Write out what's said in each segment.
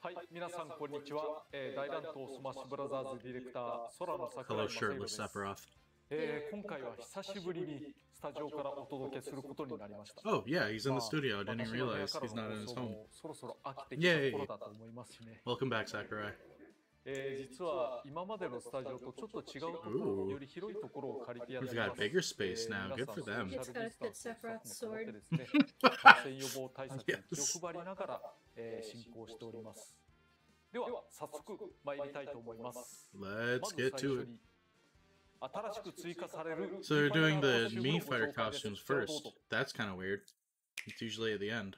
はい、皆さんこんにちは。大乱闘スマッシュブラザーズディレクター、空の桜 Hello, 井正宏で shirtless す。 Sephiroth. 今回は久しぶりにスタジオからお届けすることになりました。 Oh, yeah, he's in the studio. I まあ didn't 私の部屋 realize から he's の not in 放 his 送 home. もそろそろ飽きてきた頃だと思いますしね。 Welcome back, Sakurai. 実は今までのスタジオとちょっと違うところ、より広いところを借りてやって We've いま got す。 bigger space now. Good for them. 皆さん It's gotta fit Sephiroth's ソーシャルディスタンスも保ってですね、 Yes. 感染予防対策に気を配りながら、進行しております。では早速参りたいと思います。 Let's まず get 最 to 初 it. に新しく追加される So they're doing the Mii Fighter Fighter costumes first. That's kind of weird. It's usually at the end.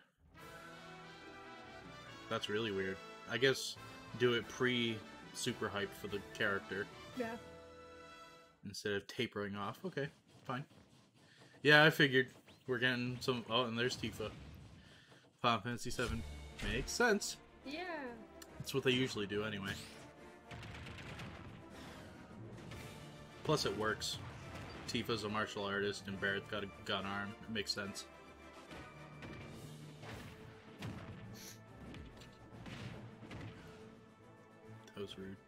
That's really weird. I guess do it pre-super hype for the character Yeah. instead of tapering off. Okay, fine. Yeah, I figured. We're getting some... Oh, and there's Tifa. Final Fantasy VII. Makes sense. Yeah. That's what they usually do anyway. Plus it works. Tifa's a martial artist and Barrett's got a gun arm. It makes sense. That was rude.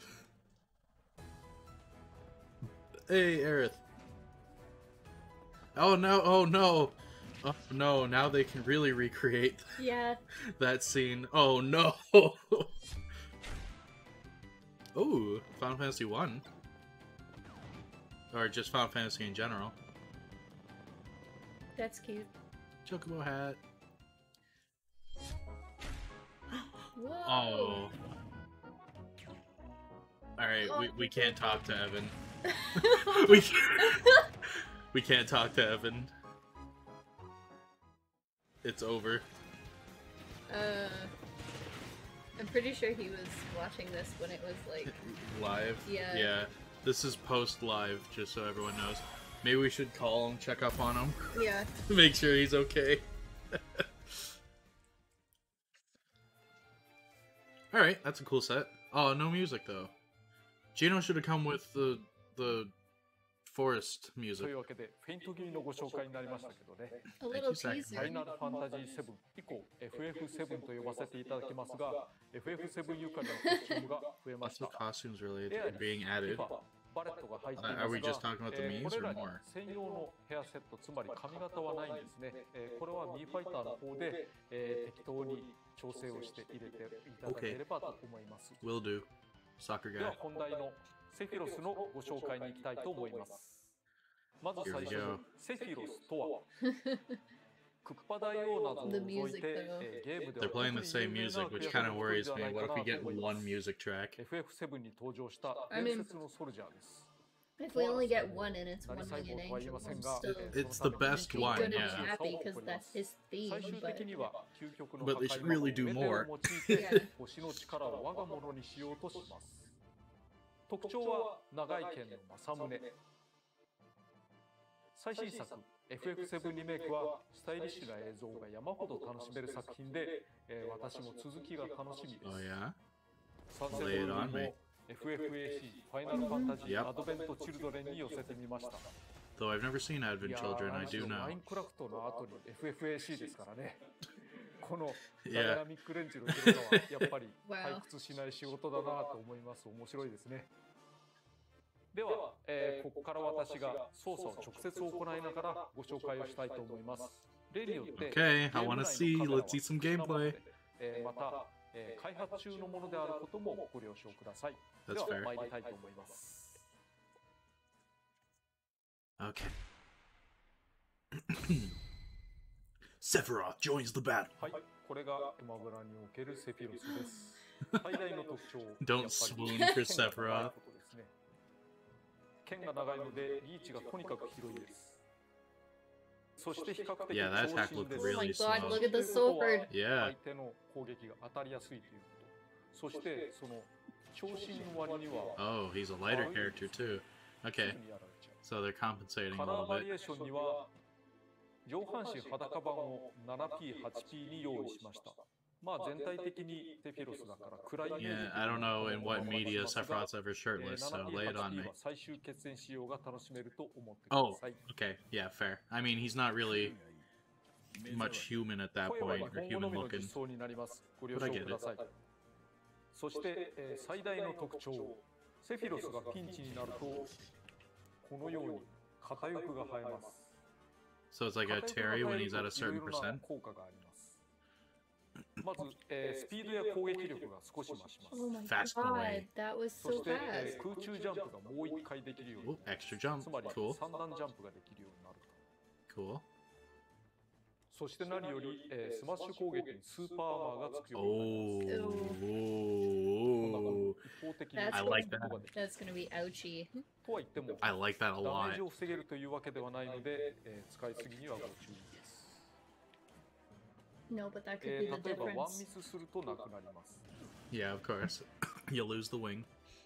Hey, Aerith. Oh no, oh no! Oh no, now they can really recreate Yeah. that scene. Oh no! Oh, Final Fantasy 1. Or just Final Fantasy in general. That's cute. Chocobo hat. Whoa. Oh. Alright, we can't talk to Evan. We can't talk to Evan. It's over. I'm pretty sure he was watching this when it was like. Live? Yeah. Yeah. This is post-live, just so everyone knows. Maybe we should call him, check up on him, Yeah. make sure he's okay. Alright, that's a cool set. Oh, no music though. Gino should have come with the forest と music. いうわけでフェイント気味のご紹介になりましたけどね、 A little Thank you, ファイ teaser. ナルファンタジー7以降 FF7 と呼ばせていただきますが、 FF7 ゆかりのコスチュームが増えまし Lots た。 of costumes related エア to being added. バレットが入っています Are が、 we just talking about the memes これ or らに more? 専用のヘアセット、つまり髪型はないんですね。これはミーファイターの方で、適当に調整をして入れていただければと思います。 Will do. Soccer で guy. は本題のセフィロスのご紹介に行きたいと思います。まず最初にセフィロスとはクッパ大王などを除いて、ゲームでは They're playing the same music, which kind of worries me. What if we get one music track? FF7 に登場した伝説のソルジャーです。 If we only get one and it's 何 one 細 million 胞とは言い angels, ません I'm が、 still It's the best be one, good and yeah. happy because that's his 最 theme. 終的に But は究極の But 破 they 壊 should 魔法 really do メテオを more. 用いて星の力を我が物にしようとします。特徴は長い剣の政宗。最新作 FF7 リメイクはスタイリッシュな映像が山ほど楽しめる作品で、私も続きが楽しみです。 Oh yeah? 参戦 Lay it 部 on 分 me. も FFAC ファイナルファンタジー Yep. アドベントチルドレンに寄せてみました。 Though I've never seen Advent Children, I do マ know. インクラフトの後に FFAC ですからね。この Yeah. ダイナミックレンジの広さはやっぱり Wow. 退屈しない仕事だなと思います。面白いですね。では、ここから私が操作を直接行いながらご紹介をしたいと思います。例によって、 Okay, I wanna see. Let's see some gameplay. また、開発中のものであることもご了承ください。で That's は fair. 参りたいと思います。 Okay. Sephiroth joins the battle. はい、これがスマブラにおけるセフィロスです。最大の特徴 Don't やっぱり swoon 剣 for が長い Sephiroth. ことですね。剣が長いのでリーチがとにかく広いです。そして比較的 Yeah, that attack 長身 looked です Oh my really god, slow. look at the sword. Yeah. 相手の攻撃が当たりやすいということ。そしてその長身の割には Oh, he's a lighter character too. す Okay, ぐにやられちゃう。 so they're compensating カ a ラー little バリエ bit. ーションには上半身裸版を 7P、8P に用意しました。まあ全体的にセフィロスだから暗いイメージ Yeah, I don't know in what media Sephiroth's ever shirtless, so lay it on me. 7P、8P は最終決戦仕様が楽しめると思ってくだ Oh, さい。 okay, yeah, fair. I mean, he's not really much human at that 声は point, 日 or 本語の human みの looking. 実装になります。ご了 But I 承 get ください。 そして、最大の特徴、セフィロスがピンチになるとこのように片翼が生えます。 So it's like a Terry when he's at a certain percent. 効果があります。まず、スピードや攻撃力が少し増します。 Oh my Fast god, away. that was そ so して、 fast. 空中ジャンプがもう1回できるように Oh, extra jump. つまり Cool. 3段ジャンプができるようになると。 Cool. そして何より、スマッシュ攻撃にスーパーアーマーがつくようになります。 Oh. 一方的に That's I like that. That's gonna be ouchy. とは言っても I like that a ダメー lot. ジを防げるというわけではないので、使いすぎにはご注意です。 No, but that could be the 例えばワン difference. ミスするとなくなります。 Yeah, of course. You'll lose the wing.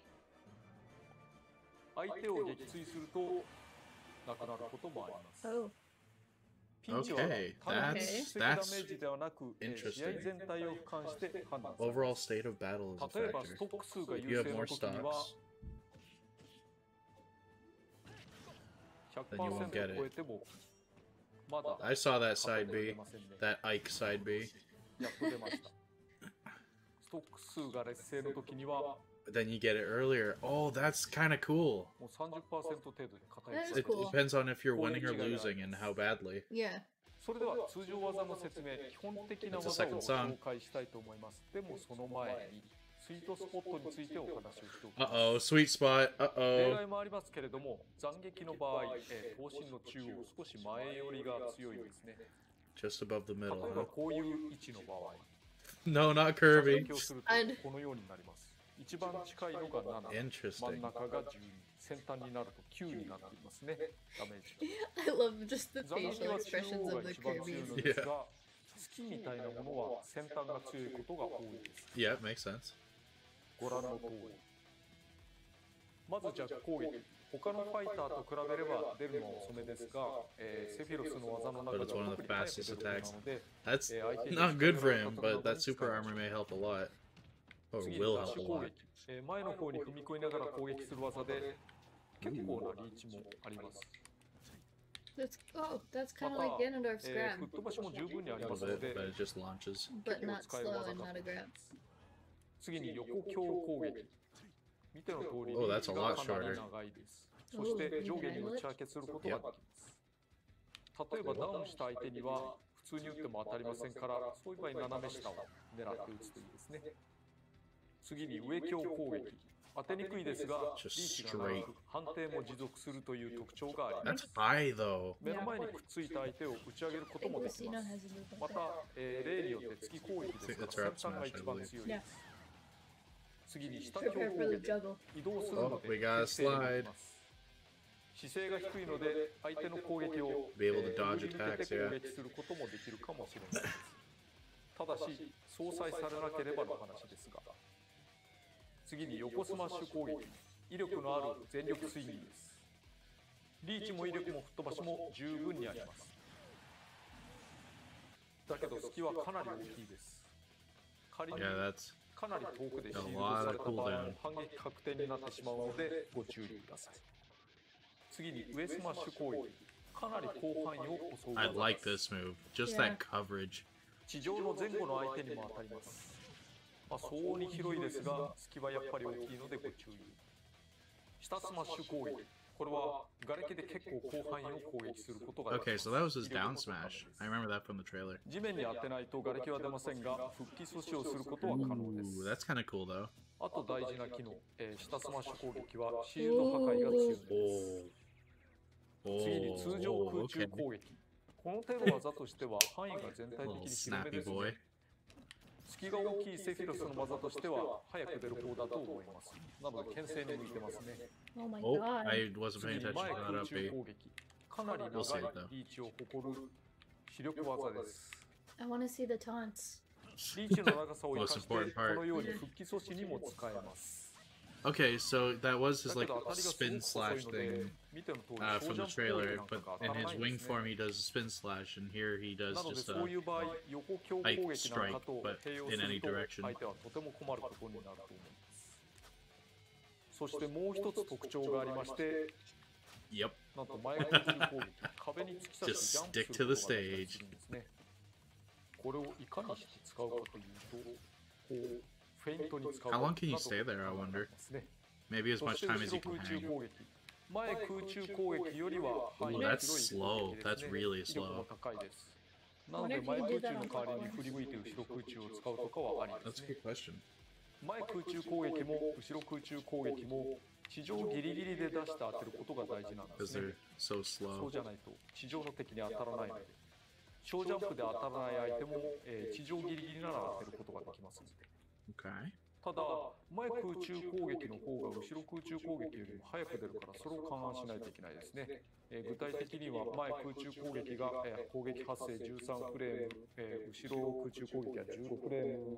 相手を撃墜するとなくなることもあります。 Oh, ピンチは Okay, 単に that's- 実績ダメージではなく、試 interesting. 合全体を俯瞰して判断されま Overall す。 state of battle is a 例えばス factor. トック数が If 優 you have 勢の more 時には stocks, then you won't get 100% it. を超えてもまだ I saw that 勝 side て B, ませんね。 that Ike side B. やっと出ました。ストック数が劣勢の時には Then you get it earlier. Oh, that's kind of cool. もう 30% 程度で硬い That is です。 It cool. depends on if you're winning or losing and how badly. yeah. それでは通常技の説明、基本的な It's a 技 second を song. 紹介したいと思います。でもその前にスイートスポットについてお話をしておきます。 Uh-oh, sweet spot. 例 Uh-oh. 外もありますけれども、斬撃の場合、刀身の中央少し前寄りが強いですね。 Just above the 例 middle, えば huh? こういう位置の場合、 No, not 斬 Kirby. 撃をすると And- このようになります。一番近いのが7、真ん Interesting. 中が12、先端になると9になっていますね。ダメージが。 I love just the 斬撃 facial は中 expressions 央 of が the 一番強い Kirby's. のですが、月みたいなものは先端が強いことが多いです。 Yeah, makes sense. ご覧の通り。まず弱攻撃。他のファイターと比べれば出るのは遅めですが、セフィロスの技の中 But で it's one は of 特 the に早く fastest 出ることな attacks. ので、 That's 相手に not good for 力 him, が but か that かる super のに armor may help a lot. Or 次に will ダッ help シ a ュ攻 lot. 撃。前の方に踏み越えながら攻撃する技で、結構なリーチもあります。 That's kind ま of た、 like Ganondorf's 吹 grab, っ飛ばしも十分にあり A ます little の bit, で、 but it just launches. but not slow and not a grab. 次に横強攻撃。見ての通り、 Oh, that's a lot かなり長いです。そして上下に打ち分けすることができます。例えばダウンした相手には普通に打っても当たりませんから、そういう場合斜め下を狙って打つといいですね。次に上強攻撃。当てにくいですが、リ Just ーチが長く判定も持続するという特徴がありま That's す。 high, though. 目の前にくっついた相手を打ち上げることもでき Lucino ます has。a movement ま like た that.、 例によって突き攻撃ですから、 I think that's 先端が up 一番 smash, 強い Yeah. です。次に下強 Prepare 攻 for the 撃。 juggle. 移動するの Oh, で we got a 適正にで slide. きます姿勢が低いので相手の攻撃を Be able to dodge 振り抜けて attacks, 攻撃することもできるかもしれないです。ただし相殺されなければの話ですが。次に横スマッシュ攻撃。威力のある全力スイングです。リーチも威力も吹っ飛ばしも十分にあります。だけど隙はかなり大きいです。仮に Yeah, that's かなり遠くでシール A ド lot さ of れた場合 cooldown. 反撃確定になってしまうのでご注意ください。次に上スマッシュ攻撃。かなり広範囲を襲う I 技 like です。 this move. Just that Yeah. coverage. 地上の前後の相手にも当たります。相応に広いですが隙はやっぱり大きいのでご注意。下スマッシュ攻撃。これは瓦礫で結構広範囲を攻撃することができ Okay, ます。 so that was his 威力 down も高め smash. です I remember that from the trailer. 地面に当てないと瓦礫は出ませんが復帰阻止をすることは可能で Ooh, す。 that's kind of cool, though. あと大事な機能、下スマッシュ攻撃はシールド破壊が強いです Oh. 次に通常 Oh, 空中 okay. 攻撃。この手の技としては範囲が全体的 Little に広め snappy です boy. ね。隙が大きいセフィロスの技としては早く出る方だと思います。なので牽制に向いてますね。 Oh my Oh, god. I wasn't 次 paying に attention 前 to that 空 up 中 B. 攻撃。かなり長 We'll see い it, though. リーチを誇る視力技です。 I want to see the taunts. リーチの長さを生かして Most important part. このように復帰阻止にも使えます。 Okay, so that was his だけ like ど当たりがすごく spin 遅い slash ので thing 見ての通り from 小ジャ the ンプ攻撃 trailer, なんか but が当た in らな his いん wing ですね。 form he does spin slash, and here he does なので just そういう場合、横強攻 like 撃なんか strike, と but 併用す in any ると direction. 相手はとても困ることになると思います。そしてもう一つ特徴がありまして、 Yep. なんと前空中攻撃、壁に突き刺してジャンプすることができたりするんですね。これをいかにして使うかというと、こうフェイントに使う How long can you など stay there, I 考えら wonder? れますね。 Maybe as そ much して time 後 as you ろ can 空中 hang. 攻撃。前空中攻撃よりは範囲 Ooh, が that's 広い slow. 攻撃ですね。 That's really 威力も slow. 高いです。なので前空中の代わりに振り向いて後ろ空中を使うとかはありで That's す a ね。 good question. 前空中攻撃も後ろ空中攻撃も地上ギリギリで出して当てることが大事なんで Because すね。 they're so そう slow. じゃないと地上の敵に当たらないので、小ジャンプで当たらない相手も、地上ギリギリなら当てることができますので。 Okay. ただ、前空中攻撃の方が後ろ空中攻撃よりも早く出るから、それを勘案しないといけないですね。具体的には前空中攻撃が、攻撃発生13フレーム、後ろ空中攻撃は16フレーム。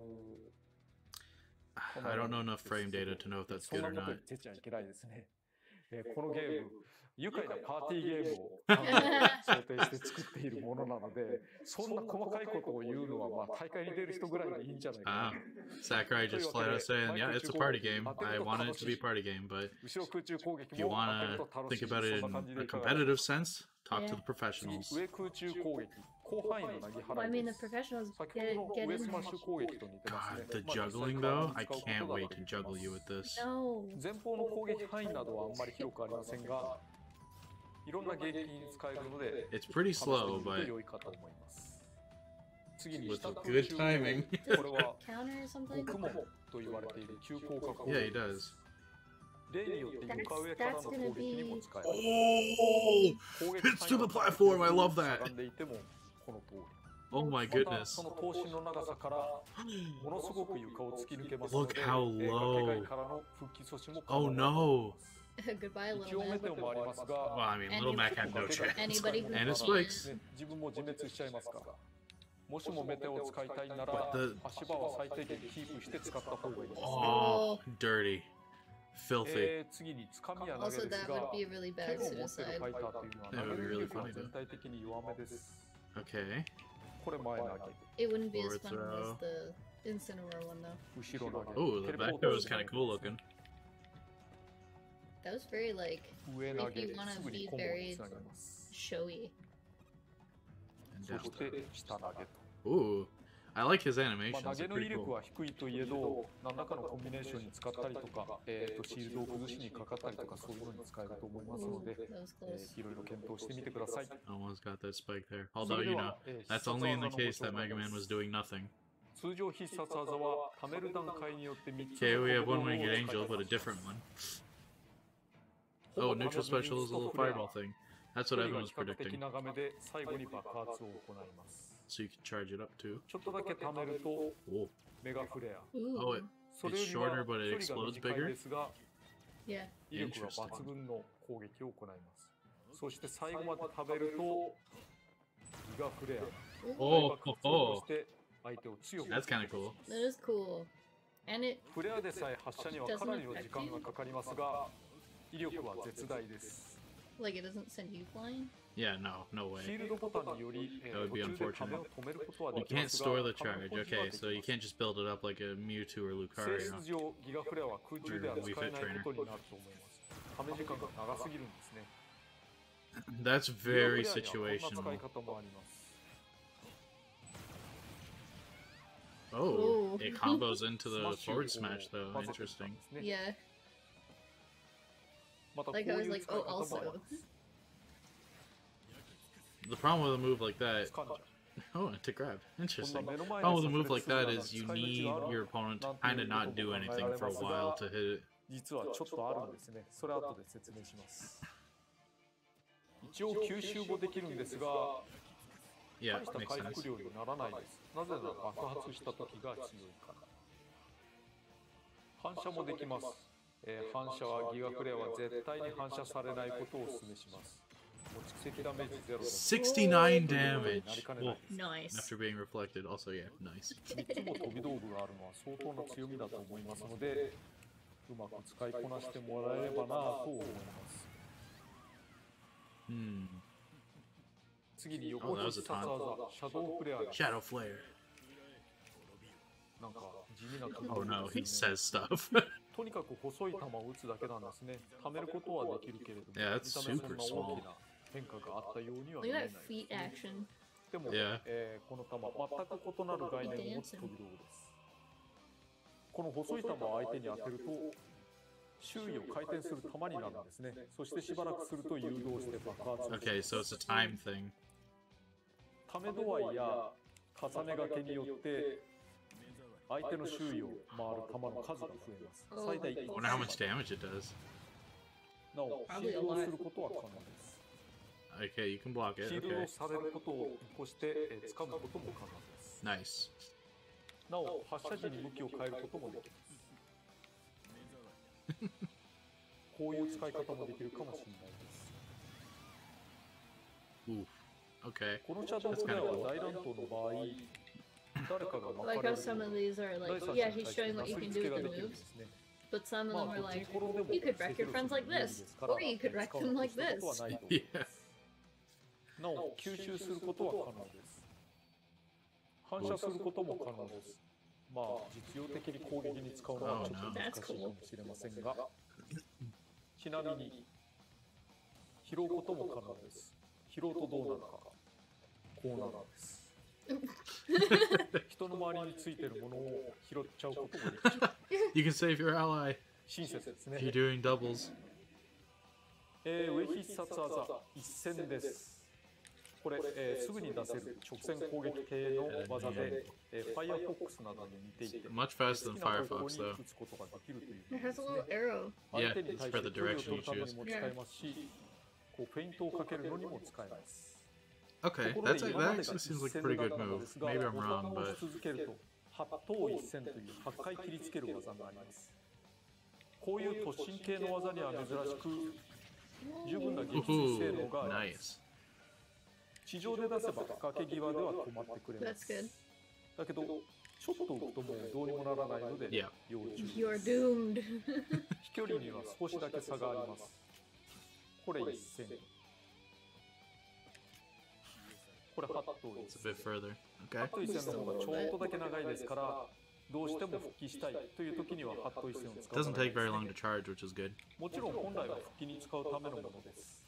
I don't know enough frame data to know if that's そん good な or こと not. 言ってちゃいけないですね。このゲーム、愉快なパーティーゲームを想定して作っているものなので、そんな細かいことを言うのは、まあ、大会に出る人ぐらいでいいんじゃないかな。 Sakurai just flat out saying, yeah, it's a party game. I wanted it to be a party game, but 後ろ空中攻撃 if you も当てる want と to 楽しい think about it そんな感じ in で a いかがでしょう competitive sense, talk to Yeah. the professionals. 次、上空中攻撃、広範囲の投げ Well, I 払い mean, で the す。 professionals 先 get, ほど get の上 in スマッシ there. ュ攻撃と似てます God, ね。 the まあ実際 juggling 体 though, に I 使うこと can't だ wait と to 思い juggle ます you with this. No. 前方の攻撃範囲などはあんまり広くありませんが、いろんな撃に使えるので、 It's pretty 試して slow, みると but 良いかと思います。次に with 下 a 空 good 中 timing. これは Counter or something? 極門と言われている急降下攻 Yeah, he 撃で does. す。例によって床上からの攻撃にも使えます。 Oh! 攻撃 Hits to the platform, I love that. しゃがんでいてもこの通り。 Oh my また goodness. その頭身の長さからものすごく床を突き抜けますの Look で、 how 崖 low. 外からの復帰阻止も可 Oh 能だと思います。 Goodbye, 一 little 応メ man. テオもありますが、 Well, I mean, Little Mac had no chance. Anybody who And it can. spikes. ね、自分も自滅しちゃいますから。もしもメテオを使いたいなら But the-、 足場は最低限キープして使った方がいいです。 Oh, dirty. Filthy. 次につかみや投げ Also, です that が would、be a really 剣 bad を持ってる suicide. ファイターというのは Yeah, 投げ it would be る really 力が funny, 全体的に弱めです。 Okay. これ前投げ、 It wouldn't be as Forward fun throw. as the Incineroar one, though. 後ろ投げ。 Oh, the テレポ back ート row is kind of cool looking. That was very, like, 上投 if げ、 you wanna すぐに be コンボに very つなげます。 showy. And そ down. して下投げと。 Ooh. I like his まあ、 animations. 投げ They're の威 pretty 力 cool. は低いといえど、何らかのコンビネーションに使ったりとか、シールドを崩しにかかったりとか、そういうのに使えると思いますの Ooh, で、 that was close. いろいろ検討してみてください。 Almost got that spike there. そ Although, れで you は know, that's only in the 必殺 case 技 that のご紹介 Mega Man で was す doing nothing. 通常必殺技は貯める段階によって3つ Okay, の we have コン One ボを Winged 使い Angel, but a 出しま different す one. ほ Oh, ぼ neutral ためず special is a little インストフレア fireball thing. That's 距 what 離が everyone's 比較的 predicting. 長めで最後に爆発を行います。 So you can charge it up too. ちょっとだけ貯めると Oh. メガフレア。 Ooh. Oh, it, それよりは shorter, but it 距離が explodes 短い bigger? ですが、 Yeah. 威力が抜群の攻撃を行います。そして最後まで食べるとギガフレア。 Oh, 爆発 oh, を起こして相手を強く that's kind of cool. That is cool. And it フレアでさえ発射にはかなりの時間がかかりますが、威力は絶大です。 like it doesn't send you flying. Yeah, no シー way. ルドボタンにより、 That would 途 be 中でため unfortunate. を止めることはで You きま can't すが、 store the ため charge. の保持は Okay, でき so you ます can't just build it up like a Mewtwo or 性 Lucario. 質上、ギガフレアは空中では使えないことになると思います。ため時間が長すぎるんですね。 That's ギガ very フレアにはこんな使い situational. 方もあります。 Oh, Ooh. it combos into ス the マッシュ forward を smash though. 混ぜてきたん Interesting. ですね。 Yeah. またこう Like I い was う like, 使い oh, 方もあり also. ます。 The problem with a move like that, 掴んじゃう。 oh, to grab. こんな Interesting. 目の前 Problem に with a move 炸 like 裂する that ような is you 使い need 道がある your opponent to なんて kind い of うこ not と do も考え anything られ for a ます while が to hit it. 、 実はちょっとあるんですね。それ後で説明します。一応9周ほどできるんですが、 9周で発射にはかなりの時間がかかります。 Yeah, 大した makes 回 sense. 復量にならないです。なぜなら爆発した時が強いから。反射もできます。反射はギガフレアは絶対に反射されないことをお勧めします。もう蓄積ダメージゼロでも 69 damage. なりかねな Well, いです。 Nice. after being reflected, also, yeah, nice. 3つも飛び道具があるのは相当な強みだと思いますので、うまく使いこなしてもらえればなと思います。 Hmm. 次に横必殺技、シャドウフレアです。 Shadow Flare. なんか地味な感 Oh じ no, で he すね。 says stuff. とにかく細い球を打つだけなんですね。貯めることはできるけれども、 Yeah, that's 見た目 super そんな大きな変化があったようには Look 見え at ない that です feet ね。 action. でも、 Yeah. この球、全く異なる概念を持つ飛び道具です。 この細い球を相手に当てると周囲を回転する球になるんですね。そしてしばらくすると誘導して爆発をし Okay, so it's a time thing. ため度合いや重ねがけによって相手の周囲を回る球の数が増えます。最大 I wonder how much damage it does. なお、シールドをすることは可能です。 Okay, you can block シ it. ールドを Okay. されることを見越して掴むことも可能です。 Nice. なお、発射時に向きを変えることもできます。こういう使い方もできるかもしれないです。 Oof. Okay. このシャドウプレイヤーは大乱闘の場合、誰かが巻か Like れ how る some of と these are like, 第三 yeah, 者に he's 対して showing な what す you り can つ do け with が the できるんで moves, すね。 but some of まあ、 them ど are っちに like, 転んでも you could wreck your friends like できる this, ですから or you could wreck 使う them の like としたことは this. ないと思い Yeah. ます。なお、吸収することは可能です。反射することも可能です。まあ、実用的に攻撃に使うのはちょっと難しいかもしれませんが、ちなみに、拾うことも可能です。拾うとどうなるか、こうなるんです。人の周りについているものを拾っちゃうこともできちゃう。 You can save your ally 親切ですね。 if you're doing doubles. 上必殺技、一戦です。これ、すぐに出せる直線攻撃系の技で、ファイアフォックスなどに似ていて、 Much faster than 好きな方向 Firefox に though. 打つことができるという It もの has で a す little ね。 arrow. 相手に対 Yeah, して for the 距離を direction 取 you るために choose. も使えますし、こうフェイントをかけるのにも使えます。 Okay, ところ that で今まで actually が seems 一 like a 戦 pretty な good の move. ですが、 Maybe ボ I'm タン wrong, を押 but し続けると8等一戦という8回切りつける技があります。こういう突進系の技には珍しく、十分な撃墜性能 ooh, があります。 nice. 地上で出せば崖際では止まってくれま That's す。 good. だけど、ちょっと浮くともうどうにもならないので Yeah. 要注意 You're です。 doomed. 飛距離には少しだけ差があります。これ1戦。これ8等 It's a bit further. 8 Okay. 等1戦の方がちょっとだけ長いですから、どうしても復帰したいという時には8等1戦を使う。 Doesn't take very long to charge, which is good. もちろん本来は復帰に使うためのものです。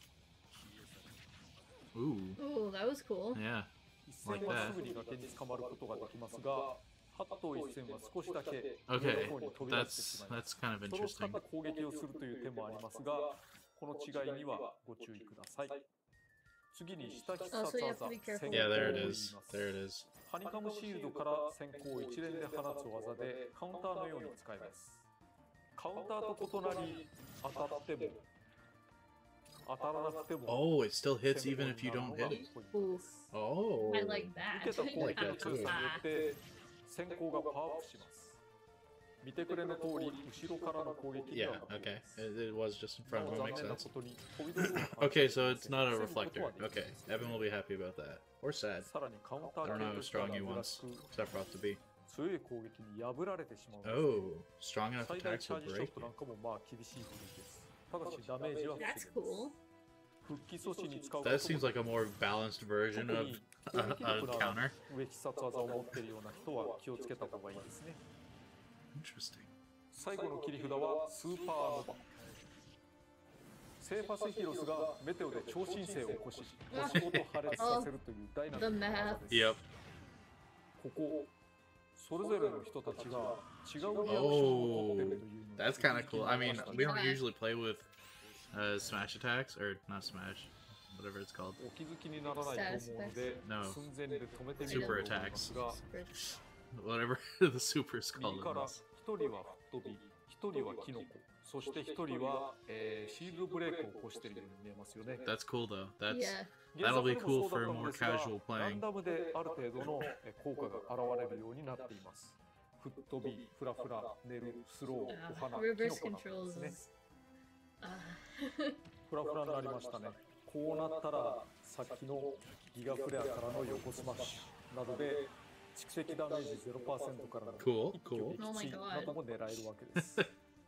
Ooh. Ooh, that was cool. Yeah. 一戦はすぐに崖に捕まることができますが、8等1戦は少しだけ Okay. 上の方に飛び出してし That's まいます。 that's kind of それを使っ interesting. た攻撃をするという手もありますが、この違いにはご注意ください。次に下必殺 Oh, so you have 技 to be careful. 先 Yeah, 行 there と it 言い is. ます。 There it is. ハニカムシールドから先行を一連で放つ技でカウンターのように使えます。カウンターと異なり当たっても当たらなくても Oh, it still hits 先行 even に if you なる don't のが hit it. ポイント Ooh, です。 Oh. I like 受 that. けた攻撃の Like that 強さによって先行がパワーアップします。見てくれの通り後ろからの攻撃に Yeah. は Okay. It was just in な front お of him. 残 Makes 念な sense. ことに飛び道具が Okay, so it's not a 防ぐこと reflector. はできませ Okay, ん。 Evan will be happy about that. Or sad. さらにカウンタ I ー don't 系 know と how しては strong he 珍 wants しく Sephiroth to be. 強い攻撃に破られてしまうんです。 Oh, strong enough 最大 attacks チャ will ージショ break ットなんかもまあ厳しい部類です。ただしダメージは防げま That's す。 cool. 復帰阻止に使うこと That も seems like a more balanced version 特 of に a, 攻撃 a 力のあ counter. る上必殺技を持っているような人は気をつけた方がいいですね。 Interesting. 最後の切り札はスーパーノバ。セーファセヒロスがメテオで超新星を起こし、星ごと破裂させるというダイナミックな技です。 Yep. ここ、それぞれの人たちが違うリアクションを Oh, 取ってるというのが that's kind of cool. I mean, 気づき we ました don't ね usually play with smash attacks, or not smash, whatever it's called. お気づきにならないと思うので、 No. 寸前で止めてみようと Super 思いますが、 Whatever the super is 右 called か in ら this. 1人は吹っ飛び、1人はキノコ、そして1人は、シールドブレイクを起こしているように見えますよね。 That's cool though. That's Yeah. that'll be 原作でも cool そうだ for ったの more ですが casual ラン playing. ダムである程度の効果が現れるようになっています。吹っ飛び、フラフラ、寝る、スロー、お花、キノ Reverse コなど controls ですね。 is. フラフラになりましたね。こうなったら、さっきのギガフレアからの横スマッシュなどで、蓄積ダメージ 0% からの Cool, 一挙 cool. 撃 Oh my 墜 god. なども狙えるわけです。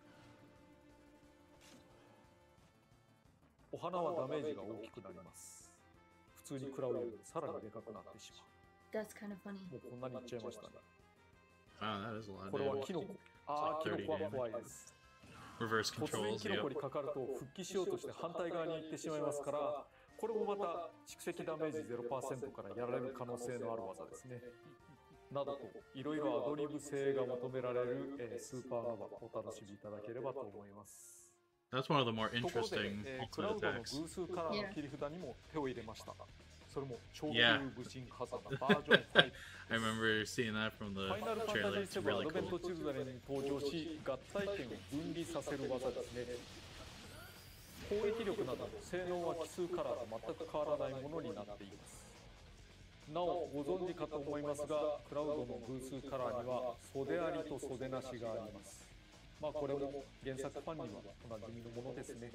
お花はダメージが大きくなります。普通に食らうよりさらにでかくなってしま That's kind of funny. う。もうこんなにいっちゃいましたね。 Wow, that is a lot これは of キノコ。ああ、キノコは怖いです。 reverse 突然 controls. キノ Yep. コにかかると復帰しようとして反対側に行ってしまいますから、これもまた蓄積ダメージ 0% からやられる可能性のある技ですね。 などといろいろアドリブ性が求められる、スーパーノヴァお楽しみいただければと思います。 That's one of the more ところで、 interesting クラウ ultimate ドの attacks. 偶数カラーの切り札にも手を入れました。それも超級 Yeah. 武神火山バージョン5 I remember seeing that from フ the ァイナルファンタ trailer. ジー It's 7ア really ドベン cool. トチルドレンに登場し合体圏を分離させる技ですね。攻撃力など性能は奇数カラーと全く変わらないものになっています。なおご存知かと思いますが、クラウドの偶数カラーには袖ありと袖なしがあります。まあこれも原作ファンにはおなじみのものですね。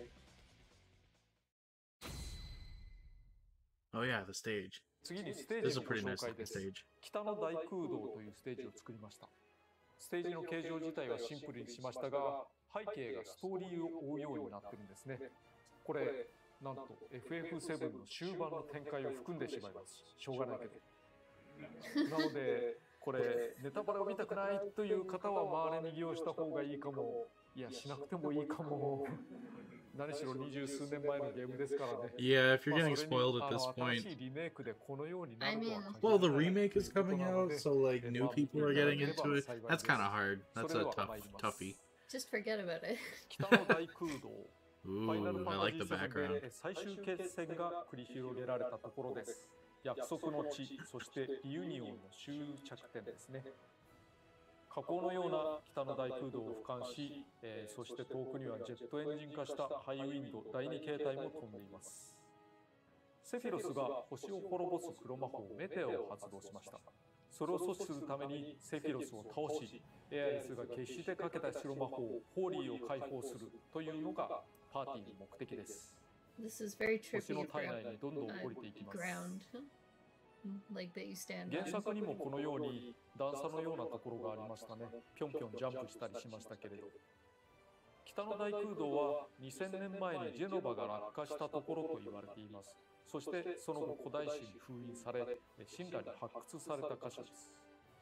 Oh yeah, the stage. 次にステー This ジ is の a ご pretty 紹 nice 介 looking です。 stage. 北の大空洞というステージを作りました。ステージの形状自体はシンプルにしましたが、背景がストーリーを追うようになってるんですね。これなんと FF7 の終盤の展開を含んでしまいます。しょうがないけど。なのでこれネタバレを見たくないという方は周りに利用した方がいいかも。いやしなくてもいいかも。何しろ20数年前のゲームですからね。 Yeah, if you're まあ getting それに spoiled at this 新 point. しいリメイクでこのようになるとは限 Well, the らない remake is ということ coming なの out, で、 so like new まあ見て people いた are だ getting ければ into it. 幸い That's です。 kind of hard. そ That's れ a では tough 参ります。 toughie. Just forget about it. 北の大空洞。ファイナル Ooh, ファ I ンタ like ジ the ー7 background. で最終決戦が繰り広げられたところです。約束の地、そしてリユニオンの終着点ですね。火口のような北の大空洞を俯瞰し、そして遠くにはジェットエンジン化したハイウィンド第2形態も飛んでいます。セフィロスが星を滅ぼす黒魔法メテオを発動しました。それを阻止するためにセフィロスを倒し、エアリスが決してかけた白魔法ホーリーを解放するというのがパーティーの目的です。 This is very 星 trippy の体内にどんどん降りていきます。 ground. Like that you stand 原 on. 作にもこのように段差のようなところがありましたね。ぴょんぴょんジャンプしたりしましたけれど、北の大空洞は2000年前にジェノバが落下したところと言われています。そしてその後古代史に封印され、神羅に発掘された箇所です。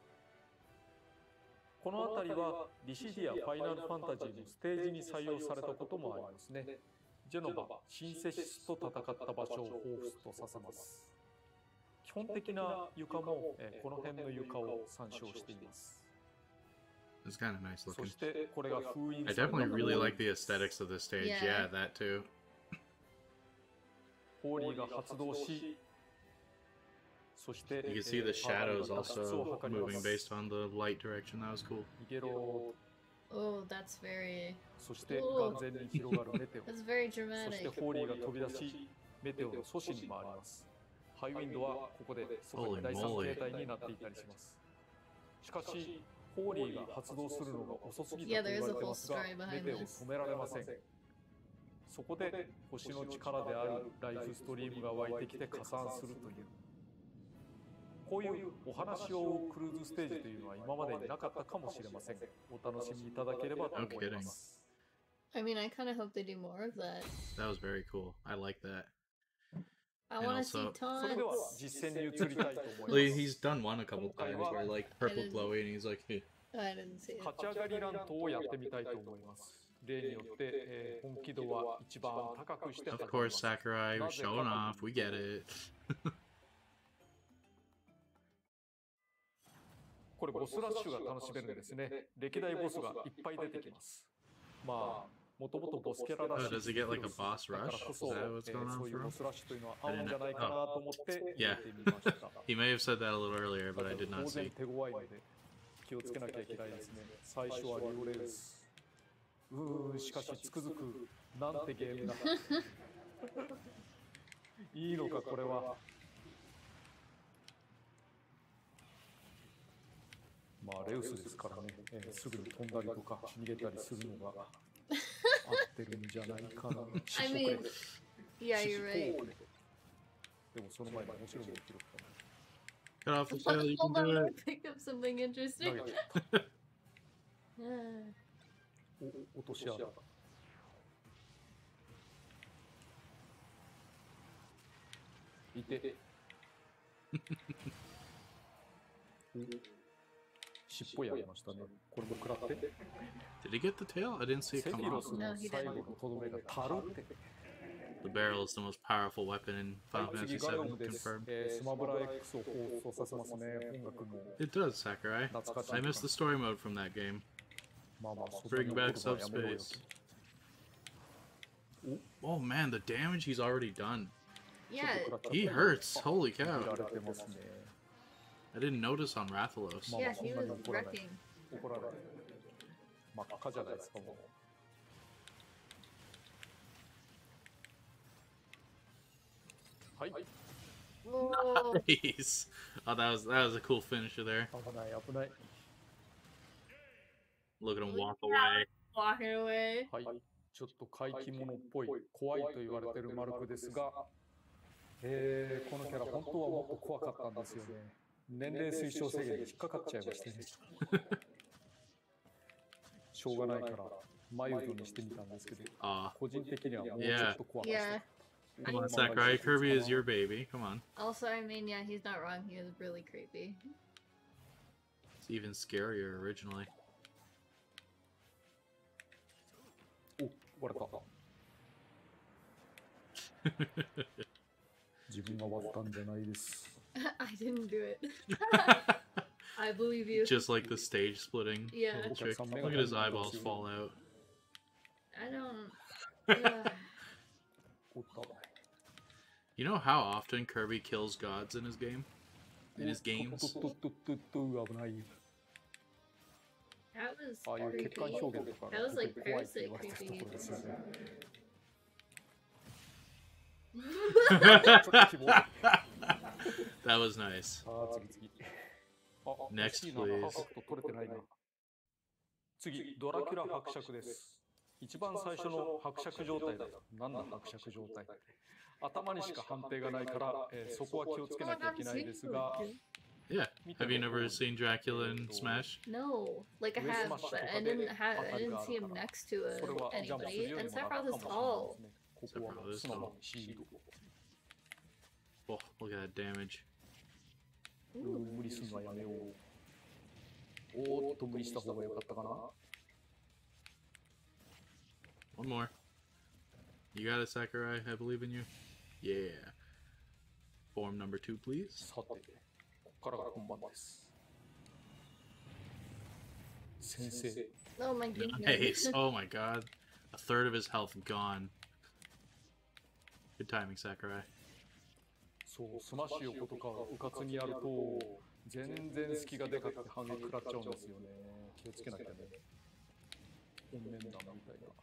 この辺りはリシディア・ファイナルファンタジーのステージに採用されたこともありますね。ジェノバ、シンセシスと戦った場所を彷彿とさせます。基本的な床も、この辺の床を参照しています。 It's kind of nice そ looking. してこれが封印 I された definitely really ホー like リ the ーです。 aesthetics of this stage. Yeah. Yeah, that too. ホーリーが発動し、そして You can see the shadows パーティーが脱出を also 図りま moving す。 based on the light direction. That was cool. 逃げろ。 Oh, that's very そして眼前に広がるメテオ。 that's very そして dramatic. ホーリーが飛び出し、メテオの阻止に回ります。ハイウィンドはここで外に第3形態になっていたりします。しかし、ホーリーが発動するのが遅すぎたと言われてますが、メテオを止められません。そこで星の力であるライフストリームが湧いてきて加算するという。こういうお話を追うクルーズステージというのは今までになかったかもしれません。お楽しみいただければと思います。 I mean, I kind of hope they do more of that. That was very cool. I like that. I And want to see also- それでは taunts. 実践に移りたいと思 Well, います。 he's done one a couple times where like purple glowy, and he's like, hey. Uh, I didn't see it. 勝ち上がりラントをやってみたいと思います。例によって、本気度は一番高くして Of 始めま course, す。 Sakurai was showing off. We get it. これボスラッシュが楽しめるんですね。歴代ボスがいっぱい出てきます。まあ、もともとボスキャラらしい Oh, does he get like a セフィロ boss スだから rush? こ Is そ、 that what's going そ on ういう for ボ him? スラッシュというのは合うんじゃないかなと思って見 Yeah. てみました。 He may have said that a little earlier, but I did 当 not 然 see. 手強いので気をつけなきゃいけないですね。最初はリオレース。しかしつくづくなんてゲームだ。いいのかこれは。まあレウスですからね、すぐに飛んだりとか逃げたりするのが合ってるんじゃないかな。 I mean, yeah, you're right. でもその前にもちろんできるか Cut off the tail, you can Hold on, do let it. me pick up something ら。 interesting. 投げちゃった。 Ah. 落とし穴。いて。尻尾やりましたね。これも食らって。 Did he get the tail? I didn't see セ it フ come ィロ off. スの最後のとどめがタルって。 The barrel is the most powerful weapon in は Final い、次 Fantasy ガレオ VII. ンです。 Confirmed. スマブラ X を放送させますね。音楽も。 It does, Sakurai. 懐かしい。 I missed the story mode from that game. まあまあ、そんなに Bring 怒 back るのはやめろよ subspace. Oh man, the damage he's already done. Yeah, He hurts. Holy 見ら cow. れてますね。 I didn't notice on Rathalos. Mom. yeah, he was Mama, wrecking. 怒られる。真っ赤じゃないですか、もう。はい。 Whoa. Nice. Oh, that was a cool finisher there. 危ない、危ない。 Look at him walk away. Walking away. はい。ちょっと怪奇者っぽい、怖いと言われてるマルクですが、このキャラ、本当はもっと怖かったんですよね。年齢推奨制限に引っかかっちゃいましたね。しょうがないから、マイルドにしてみたんですけど、 Aw. 個人的にはもうちょっと怖かった。 Yeah. Come on, Sakurai. Kirby is your baby. Come on. Also, I mean, yeah, he's not wrong. He was really creepy. It's even scarier originally. お、割れた。自分が割ったんじゃないです。 I didn't do it. I believe you. Just like the stage splitting Yeah. little trick. Look at his eyeballs fall out. I don't. Yeah. おっと、危ない。 You know how often Kirby kills gods in his game? In his games? 危ない。 That was ああいう血管 creepy. 表現とか That was like 怖いって言 parasite われてると creepy. ころですよね。 That was nice. ああ、次。あ、 Next, 惜しいな please. パーフェクト取れてないな。次、ドラキュラ伯爵です。一番最初の伯爵状態だ。何だ伯爵状態。頭にしか判定がないから、そこは気をつけなきゃいけないですが、 Yeah. Have you never seen Dracula in Smash? No, like I have, but I didn't see him next to それはジャンプする anybody. より And も楽 Sephiroth か is もしれない tall. ですね。ここは素直にシールド。 Oh, look at that damage. 無理するのはやめよう。おーっと無理した方が良かったかな。 One more. You got it, Sakurai. I believe in you. Yeah. Form number 2, please. さて、ここからが本番です。先生。 Oh my goodness. Nice. Oh my god. A third of his health gone. Good timing, Sakurai. そう、スマッシュ横とかうかつにやると、全然隙がでかくて反撃食らっちゃうんですよね。気をつけなきゃね。本面だみたいな。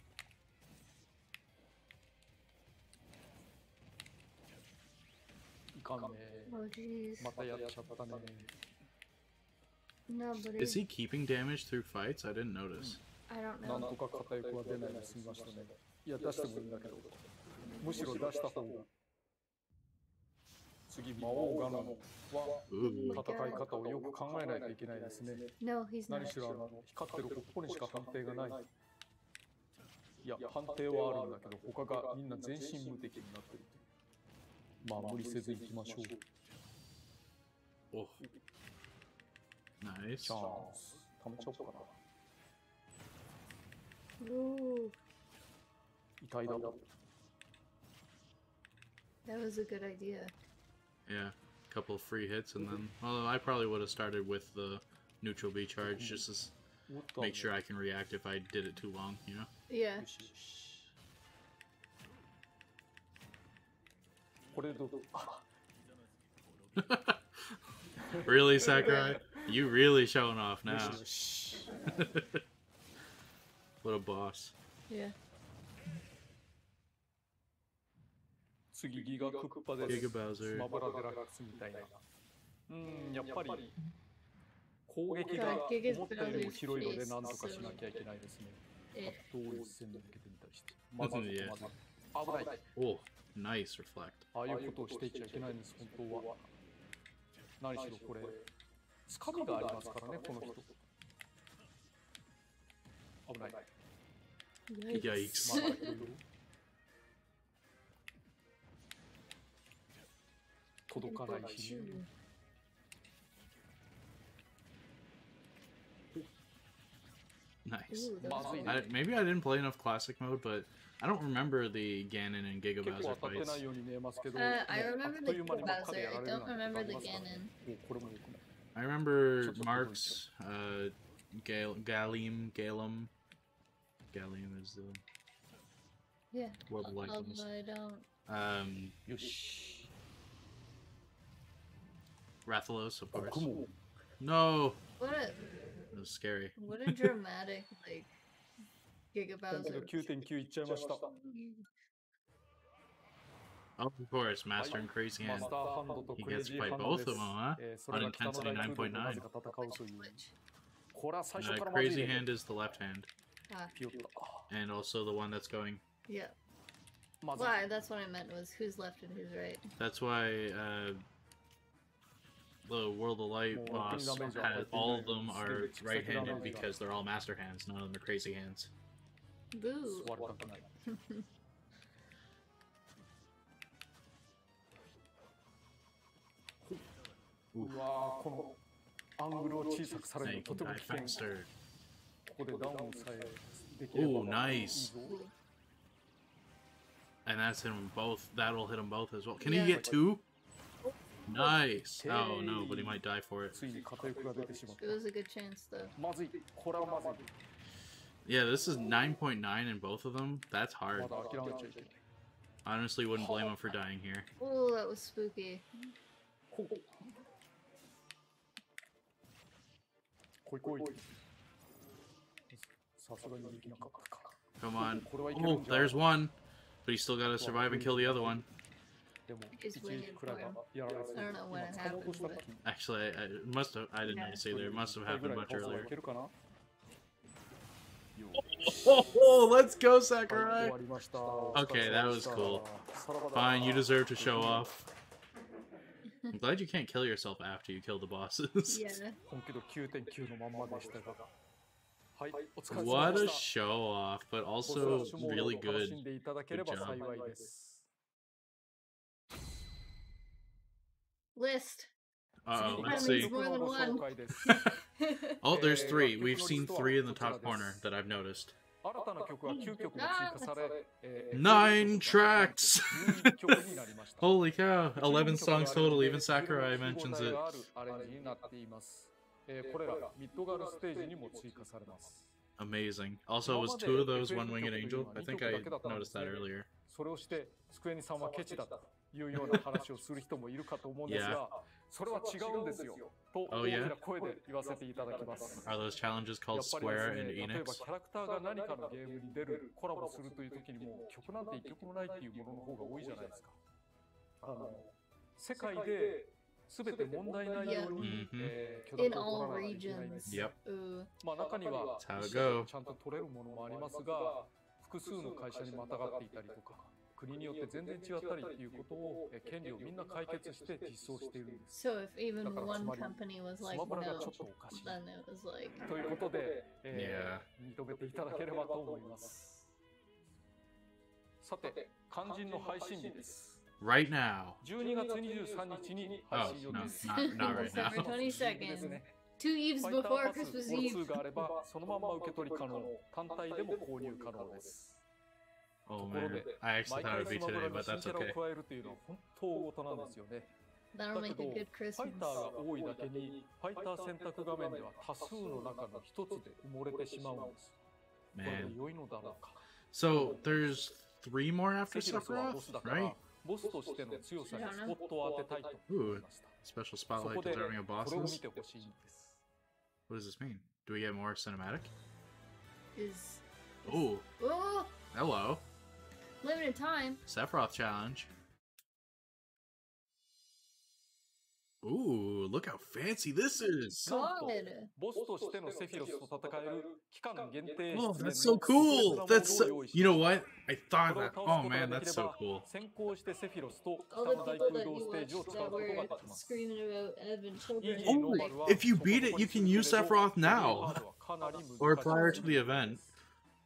いかんね。 Oh jeez. またやっちゃったね。 No, but Is he keeping damage through fights? I didn't notice. I don't なん know. とか片翼は出ないで済みましたね。いや、出してもいいんだけど。むしろ出した方が。次、魔王ガノンは Ooh. 戦い方をよく考えないといけないですね。 No, he's not. 何しろ光ってるここにしか判定がない。いや、判定はあるんだけど、他がみんな全身無敵になってる。まあ、無理せず行きましょう。 Oh. Nice. チャンス。溜めちゃおうかな。 Ooh, 痛いだ。 that was a good idea. Yeah. A couple of free hits and then... Well, I probably would have started with the neutral B charge just to おっと make sure I can react if I did it too long, you know? Yeah. よしよし。これどうあ Really, Sakurai? You really showing off よ now. しよし。 What a boss. Yeah. 次、ギガクッパです。 ギガバウザースマブラデラックスみたいな。やっぱり攻撃が思ったよりも広いので何とかしなきゃいけないですね。 Eh. どういう線で抜けてみたりして。まずまず危ない。 Oh, nice reflect. ああいうことをしていっちゃいけないんです、本当は。何しろこれ、つかみがありますからね、この人。危ない。 Yikes. まだいるよ届かないしね。 Nice. Ooh, that was Mozzie. good. Maybe I didn't play enough classic mode, but I don't remember the Ganon and Giga 結構 Bowser 当たってな fights. いように見えますけど、 I もう remember あっと the いう間に真っ赤で Bowser. やら I れるよ don't うな remember 感 the じがありますから Ganon. おこれもよくない I remember Shut the Mark's Galim. Galim is the Yeah. World of Light Although ones. I don't. よし Rathalos, of 僕 course. も No, What a it was scary. what a dramatic like Giga 本気で Bowser. 9.9 いっちゃいました Oh, of course, Master and Crazy マ Hand. スターハンドと He クレイ gets ジ to ー fight ハンド both で of す them, huh? それが On 北の intensity 大空洞でなぜ 9.9. か戦うという Which これは最初から The まずい Crazy ね Hand is the left hand, ah ピヨッと and also the one that's going. yeah. まずい Why? That's what I meant was who's left and who's right. That's why the World of Light Well, boss damage has on all of the them damage. are Damage. right-handed Damage. because they're all Master Hands. None of them are Crazy Hands. Boo. 座りたくない うわーこのアングルを小さくされ Now る you のと can ても die 危険 faster. ここでダウンさえできれば Ooh, いい nice. ぞ And that's hit them both. That'll hit them both as well. Can Yeah. he get two? Nice. Oh no, but he might die for it. ついに片翼が出てしまっ It was a good chance though. たまずいこれはまずい Yeah, this is 9.9 in both of them. That's ま hard. だ諦めちゃいけない Honestly, wouldn't blame him for dying here. Oh, that was spooky. ほうこいこいさすがにできなかったか Come on. これはいける Oh, んじゃない there's one. But he's still got to survive and kill the other one. でも He's 一 waiting 時くらいは for やられそう I don't know when it 今掴もうとした時 Actually, I must have. I didn't know to say there. It must have これぐ happened らい much パスはい earlier. けるかな Oh, let's go, はい Sakurai. 終わりました Okay, that was cool. さらばだ Fine, you deserve to show off. I'm glad you can't kill yourself after you kill the bosses. Yeah. 本気度 9.9 のまんまでしたがはいお疲れ様 What で a した show off, but ボス also ラッシュモード really を楽し good. んでいただければ Good job. 幸いです List. Uh oh, let's That means see. more than ご one. 紹介です Oh, there's three. We've seen three in the top corner that I've noticed. 新たな曲は9曲が追加され、 Nine tracks! 11曲になりました Holy cow, 11 songs total. Even Sakurai mentions it. アレンジになっています。これらミッドガルステージにも追加されます。 Amazing. Also, it was two of those One Winged Angel. I think I noticed that earlier. それをしてスクエニさんはケチだというような話をする人もいるかと思うんですが、それは違うんですよと Oh, 大き yeah? な声で言わせていただきます。 Are those challenges や called っぱり Square で and すね、例えば Enix? キャラクターが何かのゲームに出るコラボするという時にも曲なんて一曲もないっていうものの方が多いじゃないですか。世界で全て問題ないように、 Yeah. 許 In 諾を all 取らないといけないんです。 regions. Yep. Ooh. まあ中には That's how it ちゃ go. んと取れるものもありますが、複数の会社にまたがっていたりとか、国によって全然違ったりっていうことを権利をみんな解決して実装しているんです。 So if even Dakara one tsumari, company was like スマブラが no, ちょっとおかしい。 then it was like ということで、 Yeah. 認めていただければと思います。さて、肝心の配信日です。 Right now. 12月23日に配 Oh, 信予 no, 定です。 not right December now. 22nd. ね。 2 eves ファイター before パス Christmas ボロ Eve. 2があれば、そのまんま受け取り可能。単体でも購入可能です。 Oh ところ man. で、 I 毎 actually thought it 回 would ス be マブラ today, に but 新 that's キャラ okay. を加えるというのは本当大事なんですよね。 That'll だ make け a ど、 good ファイ Christmas. ターが多いだけに、ファイター選択画面では多数の中の一つで埋もれてしまうんです。これで Man. 良いのだろうか。 So there's three more after セフィロスはボ Sephiroth, スだから、 right? ボスとしての強さにスポットを当てたいと思いました。 Special そ spotlight こで、 deserving of これを見 bosses. てほしいんです。 What does this mean? Do we get more cinematic? Is Oh, oh hello. limited time. Sephiroth challenge. Ooh, look how fancy this is. なんと God. ボスとしてのセフィロスと戦える期間限定 Oh, 出 that's 演 so の cool. 特 That's 別なモード so. を用意し You know what? I こ thought れを that. 倒す Oh ことが man, で that's きれ so ば cool. 先行してセフィロスと All 北 the の大 people 空 that 洞 you ステージを watched 使う that ことが were できます。 screaming about Evan イー children. ジーノーマルは If you beat it, you can use Sephiroth now. Or prior to the event.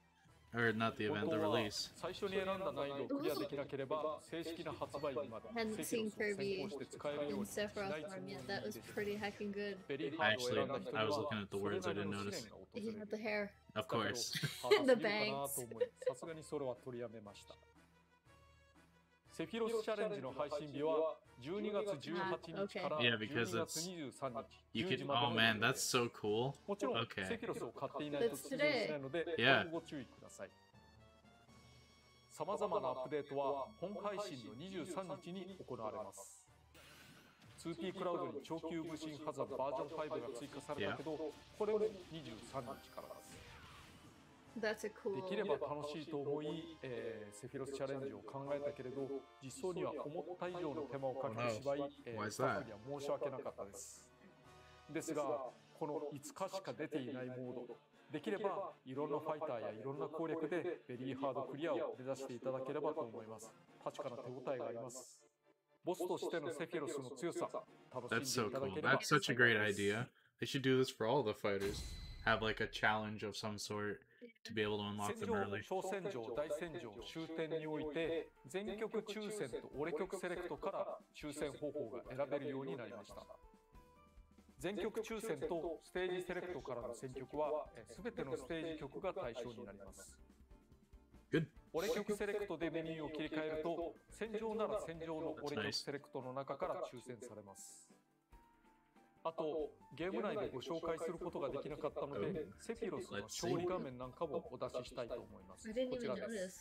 Or not the 本 event, 当 the は release. 最初に選んだ難易度をクリアできなければ正式な発売日まで Hadn't セフィ seen ロスを先 Kirby 行して使えるよう in にしないつ Sephiroth も form り yet. に That was です pretty heckin' good. ベリーハードを選んだ人に I was は looking at the それ words, な I り didn't の試 notice. 練が訪 He れる had the hair. Of だけど course. ハードすぎる The かなと思いさすがにそれは取りやめましたセフィロスチャレンジの配信日は12月18日から Yeah, 12 because 月 it's 23日 you 10 can. 時まで Oh の man, 予定で that's す so cool. もちろん Okay. セフィロスを買っていないと That's 出現しないので today. ご注意くださいさまざまなアップデートは本配信の23日に行われます 2P クラウドに超級武神ハザードバージョン5が追加されたけどこれも23日からです That's a で cool. きれば楽しいと思い、セフィロスチャレンジを考えたけれど実装には思った以上の手間をかけてしまい、 Why is スタッ that? フには申し訳なかったですですがこの5日しか出ていないモードできればいろんなファイターやいろんな攻略でベリーハードクリアを目指していただければと思います確かな手応えがありますボスとしてのセフィロスの強さ楽 That's しん so でいただ cool. ければ That's such a great 幸いです idea. They should do this for all the fighters. Have like a challenge of some sort to be able to unlock 戦 them 場 early. 小戦場大戦場終点において全局抽選と折れ局セレクトから抽選方法が選べるようになりました全局抽選とステージセレクトからの選曲は全てのステージ曲が対象になります Good. 折れ局セレクトでメニューを切り替えると戦場なら戦場の折れ That's 局 nice. セレクトの中から抽選されますあとゲーム内でご紹介することができなかったのでセフィロスの勝利画面なんかもお出ししたいと思います I didn't こち even らです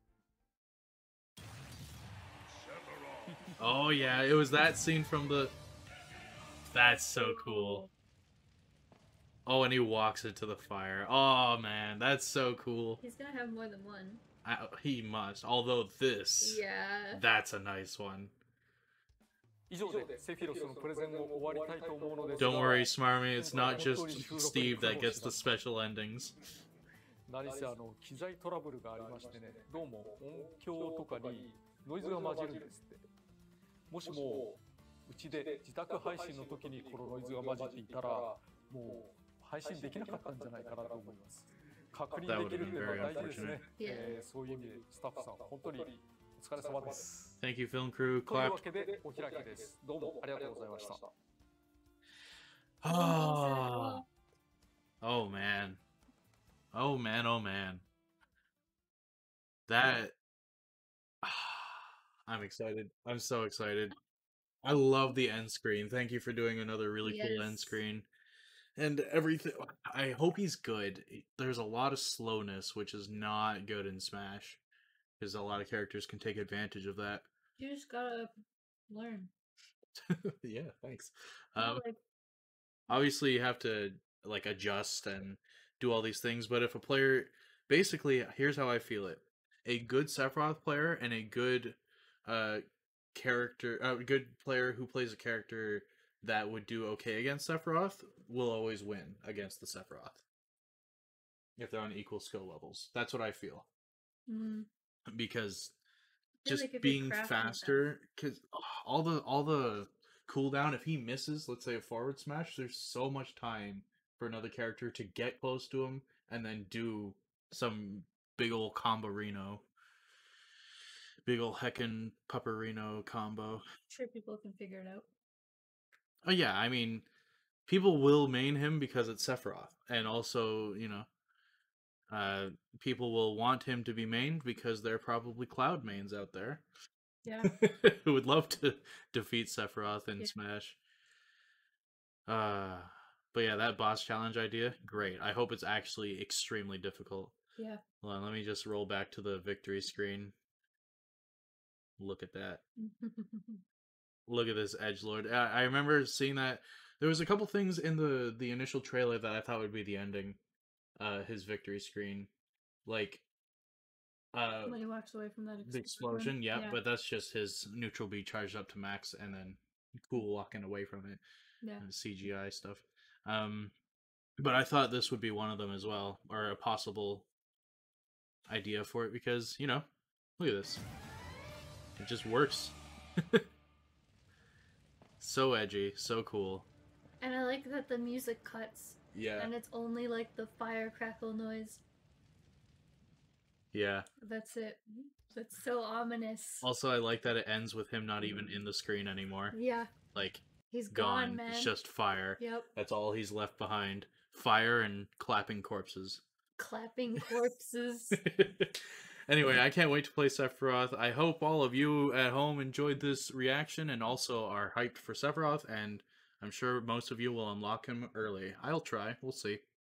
notice. Oh yeah, it was that scene from the. That's so cool. Oh, and he walks into the fire. Oh man, that's so cool. He's gonna have more than one. He must. Although this, Yeah. that's a nice one. 以上でセフィロスのプレゼンを終わりたいと思うのですが Don't worry, Smarmy. It's not just Steve that gets the special endings. 何せ機材トラブルがありましてねどうも音響とかにノイズが混じるんですってもしもうちで自宅配信の時にこのノイズが混じっていたらもう配信できなかったんじゃないかなと思います確認できるっていうのは大事ですね、 Yeah. そういう意味でスタッフさん本当にお疲れ様です Thank you, film crew. という Clap. わけでお開きですどうもありがとうございました Oh. Oh man. Oh man. Oh man. That. I'm excited. I'm so excited. I love the end screen. Thank you for doing another really cool end Yes. screen. And everything. I hope he's good. There's a lot of slowness, which is not good in Smash. Because a lot of characters can take advantage of that. You just gotta learn. Yeah, thanks. Like, Obviously you have to like adjust and do all these things, but if a player basically here's how I feel it. A good Sephiroth player and a good good player who plays a character that would do okay against Sephiroth will always win against the Sephiroth. If they're on equal skill levels. That's what I feel. mm, Because I feel just like if you being craft faster, because all the cooldown, if he misses, let's say a forward smash, there's so much time for another character to get close to him and then do some big ol' combo-reno. Big ol' heckin' pupperino combo. I'm sure people can figure it out. Oh yeah, I mean, people will main him because it's Sephiroth, and also, you know, people will want him to be mained because there are probably Cloud mains out there. Yeah. Who would love to defeat Sephiroth in Yeah. Smash. But yeah, that boss challenge idea, great. I hope it's actually extremely difficult. Yeah. Hold on, let me just roll back to the victory screen. Look at that. Look at this edgelord. I remember seeing that there was a couple things in the initial trailer that I thought would be the ending. His victory screen, like When he walks away from that the explosion. Yeah, Yeah. but that's just his neutral B charged up to max, and then cool walking away from it. Yeah. And CGI stuff. But I thought this would be one of them as well, or a possible idea for it, because you know, look at this. It just works. So edgy, so cool. And I like that the music cuts Yeah. and it's only like the fire crackle noise. Yeah. That's it. That's so ominous. Also, I like that it ends with him not even in the screen anymore. Yeah, Like, he's gone, man. It's just fire. Yep. That's all he's left behind. Fire and clapping corpses. Clapping corpses. Anyway, I can't wait to play Sephiroth. I hope all of you at home enjoyed this reaction and also are hyped for Sephiroth, and I'm sure most of you will unlock him early. I'll try. We'll see.